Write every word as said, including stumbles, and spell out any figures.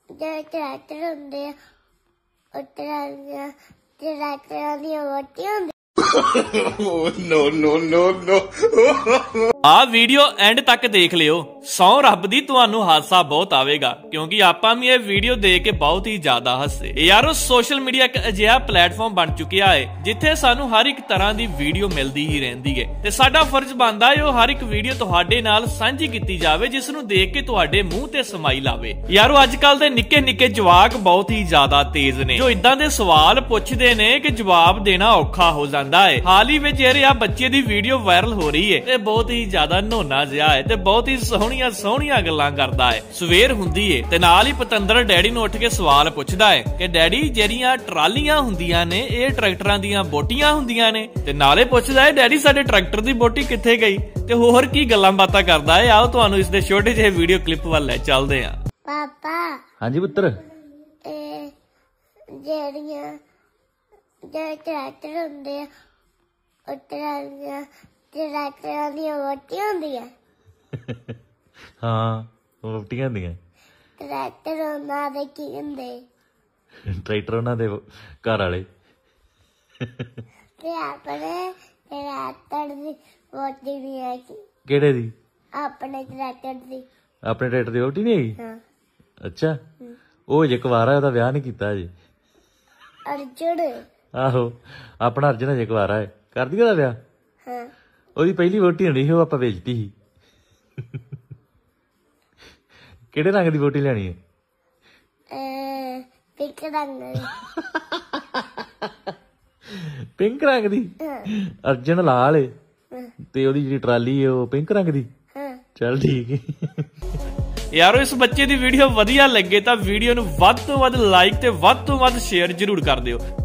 ਜਿਹੜੇ ਟਰੈਕਟਰ ਹੁੰਦੇ ਆ ਉਹ ਟਰਾਲੀਆਂ ਟਰੈਕਟਰਾਂ ਦੀਆਂ ਵੋਟੀਆਂ ਹੁੰਦੀਆਂ। नो नो नो नो ਆ ਵੀਡੀਓ ਐਂਡ ਤੱਕ ਦੇਖ ਲਿਓ। ਸੌ ਰੱਬ ਦੀ ਤੁਹਾਨੂੰ ਹਾਸਾ ਬਹੁਤ ਆਵੇਗਾ ਕਿਉਂਕਿ ਆਪਾਂ ਵੀ ਇਹ ਵੀਡੀਓ ਦੇਖ ਕੇ ਬਹੁਤ ਹੀ ਜ਼ਿਆਦਾ ਹੱਸੇ। ਯਾਰੋ ਸੋਸ਼ਲ ਮੀਡੀਆ ਇੱਕ ਅਜਿਹਾ ਪਲੇਟਫਾਰਮ ਬਣ ਚੁੱਕਿਆ ਹੈ ਜਿੱਥੇ ਸਾਨੂੰ ਹਰ ਇੱਕ ਤਰ੍ਹਾਂ ਦੀ ਵੀਡੀਓ ਮਿਲਦੀ ਹੀ ਰਹਿੰਦੀ ਹੈ ਤੇ ਸਾਡਾ ਫਰਜ਼ ਬਣਦਾ ਹੈ ਉਹ ਹਰ ਇੱਕ ਵੀਡੀਓ ਤੁਹਾਡੇ ਨਾਲ ਸਾਂਝੀ ਕੀਤੀ ਜਾਵੇ ਜਿਸ ਨੂੰ ਦੇਖ ਕੇ ਤੁਹਾਡੇ ਮੂੰਹ ਤੇ ਸਮਾਈਲ ਆਵੇ। ਯਾਰੋ ਅੱਜ ਕੱਲ ਦੇ ਨਿੱਕੇ ਨਿੱਕੇ ਜਵਾਕ ਬਹੁਤ ਹੀ ਜ਼ਿਆਦਾ ਤੇਜ਼ ਨੇ ਜੋ ਇਦਾਂ ਦੇ ਸਵਾਲ ਪੁੱਛਦੇ ਨੇ ਕਿ ਜਵਾਬ ਦੇਣਾ ਔਖਾ ਹੋ ਜਾਂਦਾ ਹੈ। ਹਾਲ ਹੀ ਵਿੱਚ ਜਿਹੜੇ ਆ ਬੱਚੇ ਦੀ ਵੀਡੀਓ ਵਾਇਰਲ ਹੋ ਰਹੀ ਹੈ ਤੇ ਬਹੁਤ ਹੀ ਜ਼ਿਆਦਾ ਨੋਨਾ ਜਿਹਾ ਹੈ ਤੇ ਬਹੁਤ ਹੀ ਸੋਹਣੀਆਂ ਸੋਹਣੀਆਂ ਗੱਲਾਂ ਕਰਦਾ ਹੈ। ਸਵੇਰ ਹੁੰਦੀ ਹੈ ਤੇ ਨਾਲ ਹੀ ਪਤੰਦਰ ਡੈਡੀ ਨੂੰ ਉੱਠ ਕੇ ਸਵਾਲ ਪੁੱਛਦਾ ਹੈ ਕਿ ਡੈਡੀ ਜਿਹੜੀਆਂ ਟਰਾਲੀਆਂ ਹੁੰਦੀਆਂ ਨੇ ਇਹ ਟਰੈਕਟਰਾਂ ਦੀਆਂ ਬੋਟੀਆਂ ਹੁੰਦੀਆਂ ਨੇ ਤੇ ਨਾਲੇ ਪੁੱਛਦਾ ਹੈ ਡੈਡੀ ਸਾਡੇ ਟਰੈਕਟਰ ਦੀ ਬੋਟੀ ਕਿੱਥੇ ਗਈ ਤੇ ਹੋਰ ਕੀ ਗੱਲਾਂ ਬਾਤਾਂ ਕਰਦਾ ਹੈ। ਆਓ ਤੁਹਾਨੂੰ ਇਸ ਦੇ ਛੋਟੇ ਜਿਹੇ ਵੀਡੀਓ ਕਲਿੱਪ ਵੱਲ ਲੈ ਚੱਲਦੇ ਹਾਂ। ਪਾਪਾ ਹਾਂਜੀ ਪੁੱਤਰ ਇਹ ਜਿਹੜੀਆਂ ਜਿਹੜੇ ਟਰੈਕਟਰ ਹੁੰਦੇ ਆ ਉਹ ਟਰਾਲੀਆਂ ਟਰੈਕਟਰਾਂ ਦੀਆਂ ਵੋਟੀਆਂ ਹੁੰਦੀਆਂ। ਹਾਂ ਵੋਟੀਆਂ ਹੁੰਦੀਆਂ। ਟਰੈਕਟਰ ਉਹਨਾਂ ਦੇ ਕੀ ਹੁੰਦੇ? ਟਰੈਕਟਰ ਉਹਨਾਂ ਦੇ ਘਰ ਵਾਲੇ ਤੇ ਆਪਣੇ ਟਰੈਕਟਰ ਦੀ ਵੋਟੀ ਨਹੀਂ ਹੈ ਕਿ ਕਿਹੜੇ ਦੀ? ਆਪਣੇ ਟਰੈਕਟਰ ਦੀ। ਆਪਣੇ ਟਰੈਕਟਰ ਦੀ ਵੋਟੀ ਨਹੀਂ ਹੈਗੀ? ਹਾਂ। ਅੱਛਾ ਉਹ ਜੇ ਕੁਵਾਰਾ ਉਹਦਾ ਵਿਆਹ ਨਹੀਂ ਕੀਤਾ ਅਜੇ। ਅਰਜੁਨ? ਆਹੋ ਆਪਣਾ ਅਰਜੁਨ ਅਜੇ ਕੁਵਾਰਾ ਹੈ। ਕਰਦੀ ਉਹਦਾ ਵਿਆਹ? ਹਾਂ। ਉਹਦੀ ਪਹਿਲੀ ਵੋਟੀ ਹੋਣੀ ਸੀ ਉਹ ਆਪਾਂ ਵੇਚਤੀ ਸੀ। ਕਿਹੜੇ ਰੰਗ ਦੀ ਵੋਟੀ ਲੈਣੀ ਹੈ? ਪਿੰਕ ਰੰਗ ਦੀ। ਪਿੰਕ ਰੰਗ ਦੀ? ਅਰਜੁਨ ਲਾਲ ਏ ਤੇ ਉਹਦੀ ਜਿਹੜੀ ਟਰਾਲੀ ਏ ਉਹ ਪਿੰਕ ਰੰਗ ਦੀ। ਚੱਲ ਠੀਕ ਹੈ। ਯਾਰੋ ਇਸ ਬੱਚੇ ਦੀ ਵੀਡੀਓ ਵਧੀਆ ਲੱਗੇ ਤਾਂ ਵੀਡੀਓ ਨੂੰ ਵੱਧ ਤੋਂ ਵੱਧ ਲਾਈਕ ਤੇ ਵੱਧ ਤੋਂ ਵੱਧ ਸ਼ੇਅਰ ਜ਼ਰੂਰ ਕਰ ਦਿਓ।